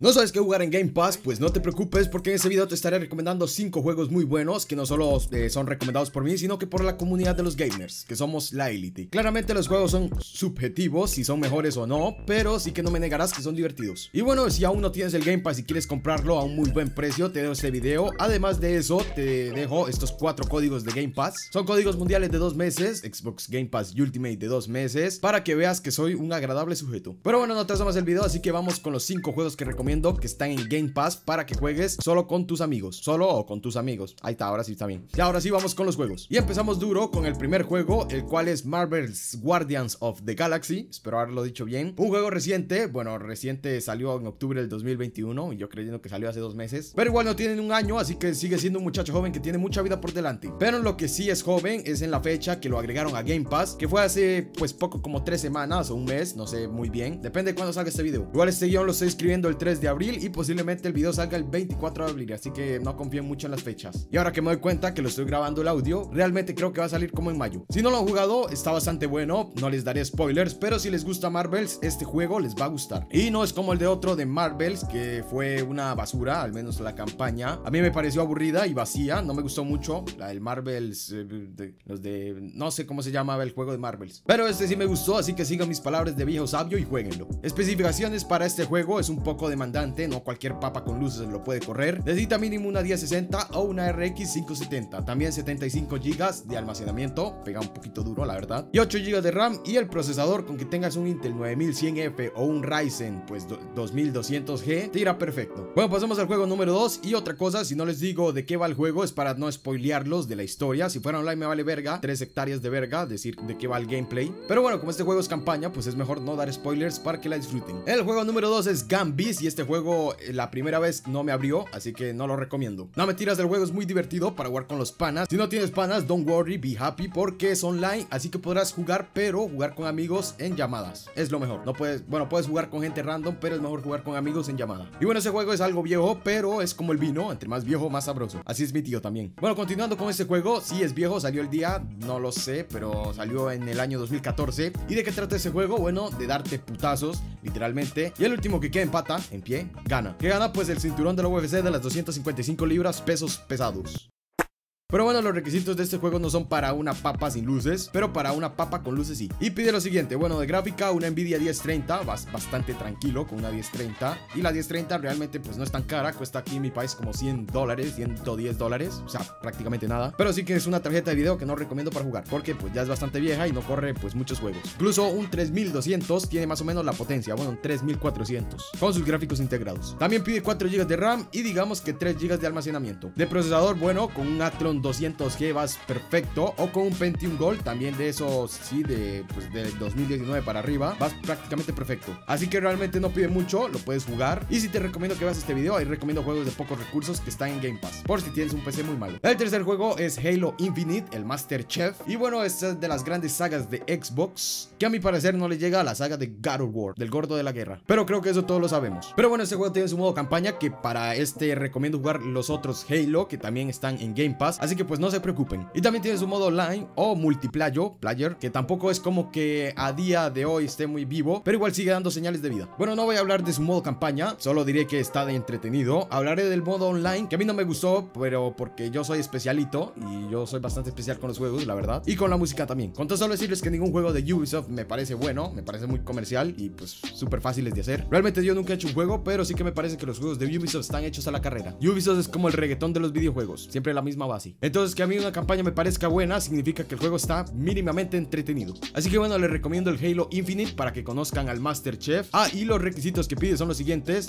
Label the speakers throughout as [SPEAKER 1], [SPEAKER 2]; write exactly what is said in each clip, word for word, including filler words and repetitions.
[SPEAKER 1] ¿No sabes qué jugar en Game Pass? Pues no te preocupes, porque en este video te estaré recomendando cinco juegos muy buenos que no solo eh, son recomendados por mí, sino que por la comunidad de los gamers, que somos la élite. Claramente los juegos son subjetivos, si son mejores o no, pero sí que no me negarás que son divertidos. Y bueno, si aún no tienes el Game Pass y quieres comprarlo a un muy buen precio, te dejo este video. Además de eso, te dejo estos cuatro códigos de Game Pass. Son códigos mundiales de dos meses, Xbox Game Pass Ultimate de dos meses, para que veas que soy un agradable sujeto. Pero bueno, no te hagas más el video, así que vamos con los cinco juegos que recomiendo que están en Game Pass para que juegues solo con tus amigos. Solo o con tus amigos. Ahí está, ahora sí está bien. Y ahora sí vamos con los juegos. Y empezamos duro con el primer juego, el cual es Marvel's Guardians of the Galaxy. Espero haberlo dicho bien. Un juego reciente. Bueno, reciente, salió en octubre del dos mil veintiuno. Y yo creyendo que salió hace dos meses. Pero igual no tienen un año, así que sigue siendo un muchacho joven que tiene mucha vida por delante. Pero en lo que sí es joven es en la fecha que lo agregaron a Game Pass, que fue hace pues poco, como tres semanas o un mes, no sé muy bien. Depende de cuándo salga este video. Igual este guión lo estoy escribiendo el tres de abril y posiblemente el video salga el veinticuatro de abril, así que no confío mucho en las fechas. Y ahora que me doy cuenta que lo estoy grabando el audio, realmente creo que va a salir como en mayo. Si no lo han jugado, está bastante bueno, no les daré spoilers, pero si les gusta Marvels, este juego les va a gustar. Y no es como el de otro de Marvels, que fue una basura, al menos la campaña. A mí me pareció aburrida y vacía, no me gustó mucho la del Marvels, eh, de, los de... no sé cómo se llamaba el juego de Marvels. Pero este sí me gustó, así que sigan mis palabras de viejo sabio y jueguenlo. Especificaciones para este juego: es un poco demandante, no cualquier papa con luces lo puede correr. Necesita mínimo una diez sesenta o una R X quinientos setenta. También setenta y cinco gigas de almacenamiento, pega un poquito duro la verdad, y ocho gigas de RAM. Y el procesador, con que tengas un Intel nueve mil cien F o un Ryzen pues dos mil doscientos G, te irá perfecto. Bueno, pasamos al juego número dos. Y otra cosa, si no les digo de qué va el juego, es para no spoilearlos de la historia. Si fuera online me vale verga, tres hectáreas de verga decir de qué va el gameplay. Pero bueno, como este juego es campaña, pues es mejor no dar spoilers para que la disfruten. El juego número dos es Gambis, y este juego la primera vez no me abrió, así que no lo recomiendo. No mentiras, el juego es muy divertido para jugar con los panas. Si no tienes panas, don't worry, be happy, porque es online, así que podrás jugar, pero jugar con amigos en llamadas es lo mejor. No puedes, bueno, puedes jugar con gente random, pero es mejor jugar con amigos en llamada. Y bueno, ese juego es algo viejo, pero es como el vino, entre más viejo, más sabroso. Así es mi tío también. Bueno, continuando con este juego, sí es viejo, salió el día, no lo sé, pero salió en el año dos mil catorce. ¿Y de qué trata ese juego? Bueno, de darte putazos, literalmente, y el último que quede en pata, en pie, gana. ¿Qué gana? Pues el cinturón de la U F C de las doscientas cincuenta y cinco libras, pesos pesados. Pero bueno, los requisitos de este juego no son para una papa sin luces, pero para una papa con luces sí. Y pide lo siguiente: bueno, de gráfica, una Nvidia diez treinta, vas bastante tranquilo con una diez treinta. Y la diez treinta realmente pues no es tan cara, cuesta aquí en mi país como cien dólares, ciento diez dólares, o sea, prácticamente nada. Pero sí que es una tarjeta de video que no recomiendo para jugar, porque pues ya es bastante vieja y no corre pues muchos juegos. Incluso un tres mil doscientos tiene más o menos la potencia, bueno, un tres mil cuatrocientos, con sus gráficos integrados. También pide cuatro gigas de RAM y digamos que tres gigas de almacenamiento. De procesador, bueno, con un Athlon doscientos G vas perfecto, o con un Pentium Gold, también de esos, sí, de pues del dos mil diecinueve para arriba, vas prácticamente perfecto. Así que realmente no pide mucho, lo puedes jugar. Y si te recomiendo que veas este video, ahí recomiendo juegos de pocos recursos que están en Game Pass, por si tienes un P C muy malo. El tercer juego es Halo Infinite, el Master Chef. Y bueno, esta es de las grandes sagas de Xbox, que a mi parecer no le llega a la saga de God of War, del gordo de la guerra, pero creo que eso todos lo sabemos. Pero bueno, este juego tiene su modo campaña, que para este recomiendo jugar los otros Halo, que también están en Game Pass, así que pues no se preocupen. Y también tiene su modo online o multiplayer, player, que tampoco es como que a día de hoy esté muy vivo, pero igual sigue dando señales de vida. Bueno, no voy a hablar de su modo campaña, solo diré que está de entretenido. Hablaré del modo online, que a mí no me gustó, pero porque yo soy especialito y yo soy bastante especial con los juegos, la verdad, y con la música también. Con todo solo decirles que ningún juego de Ubisoft me parece bueno, me parece muy comercial y pues súper fáciles de hacer. Realmente yo nunca he hecho un juego, pero sí que me parece que los juegos de Ubisoft están hechos a la carrera. Ubisoft es como el reggaetón de los videojuegos, siempre la misma base. Entonces, que a mí una campaña me parezca buena significa que el juego está mínimamente entretenido. Así que bueno, les recomiendo el Halo Infinite para que conozcan al Master Chef. Ah, y los requisitos que pide son los siguientes.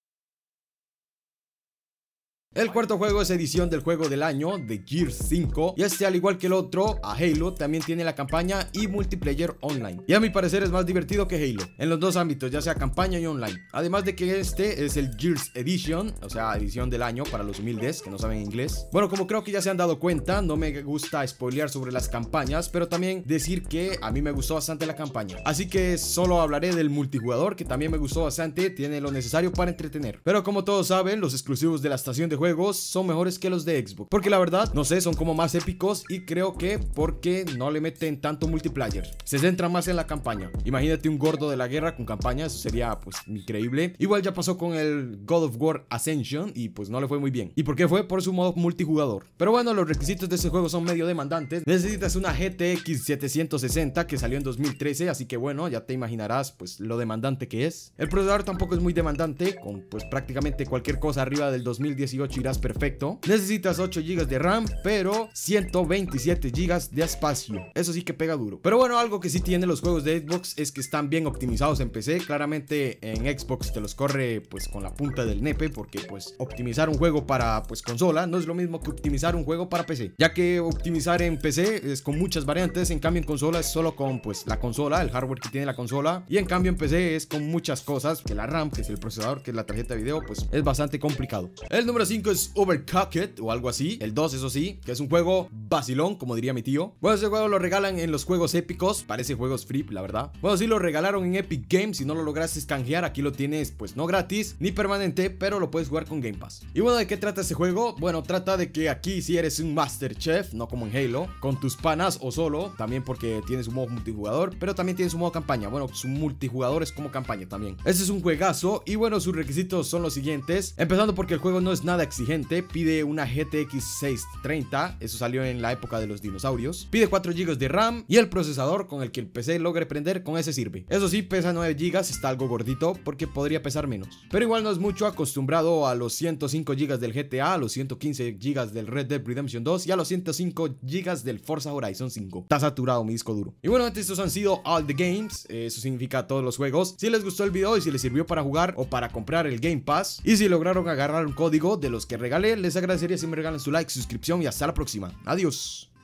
[SPEAKER 1] El cuarto juego es edición del juego del año de Gears cinco, y este, al igual que el otro, a Halo, también tiene la campaña y multiplayer online, y a mi parecer es más divertido que Halo en los dos ámbitos, ya sea campaña y online. Además de que este es el Gears Edition, o sea, edición del año para los humildes que no saben inglés. Bueno, como creo que ya se han dado cuenta, no me gusta spoilear sobre las campañas, pero también decir que a mí me gustó bastante la campaña, así que solo hablaré del multijugador, que también me gustó bastante, tiene lo necesario para entretener. Pero como todos saben, los exclusivos de la estación de juego juegos son mejores que los de Xbox, porque la verdad, no sé, son como más épicos y creo que porque no le meten tanto multiplayer, se centra más en la campaña. Imagínate un gordo de la guerra con campaña, eso sería pues increíble. Igual ya pasó con el God of War Ascension y pues no le fue muy bien. ¿Y por qué fue? Por su modo multijugador. Pero bueno, los requisitos de ese juego son medio demandantes. Necesitas una G T X setecientos sesenta que salió en dos mil trece, así que bueno, ya te imaginarás pues lo demandante que es. El procesador tampoco es muy demandante, con pues prácticamente cualquier cosa arriba del dos mil dieciocho irás perfecto. Necesitas ocho gigas de RAM, pero ciento veintisiete gigas de espacio. Eso sí que pega duro. Pero bueno, algo que sí tienen los juegos de Xbox es que están bien optimizados en P C. Claramente en Xbox te los corre pues con la punta del nepe, porque pues optimizar un juego para pues consola no es lo mismo que optimizar un juego para P C, ya que optimizar en P C es con muchas variantes, en cambio en consola es solo con pues la consola, el hardware que tiene la consola, y en cambio en P C es con muchas cosas, que la RAM, que es el procesador, que es la tarjeta de video, pues es bastante complicado. El número cinco es Overcooked o algo así, el dos eso sí, que es un juego vacilón, como diría mi tío. Bueno, ese juego lo regalan en los juegos épicos, parece juegos free, la verdad. Bueno, sí lo regalaron en Epic Games, si no lo lograste canjear, aquí lo tienes pues no gratis ni permanente, pero lo puedes jugar con Game Pass. Y bueno, ¿de qué trata este juego? Bueno, trata de que aquí si eres un Master Chef, no como en Halo, con tus panas o solo, también porque tienes un modo multijugador, pero también tienes un modo campaña. Bueno, su multijugador es como campaña también. Este es un juegazo y bueno, sus requisitos son los siguientes, empezando porque el juego no es nada exigente, pide una G T X seiscientos treinta, eso salió en la época de los dinosaurios, pide cuatro gigas de RAM y el procesador con el que el P C logre prender, con ese sirve. Eso sí, pesa nueve gigas, está algo gordito porque podría pesar menos, pero igual no es mucho, acostumbrado a los ciento cinco gigas del G T A, a los ciento quince gigas del Red Dead Redemption dos y a los ciento cinco gigas del Forza Horizon cinco. Está saturado mi disco duro. Y bueno, estos han sido all the games, eso significa todos los juegos. Si les gustó el video y si les sirvió para jugar o para comprar el Game Pass, y si lograron agarrar un código de los que regalé, les agradecería si me regalan su like, suscripción y hasta la próxima. Adiós.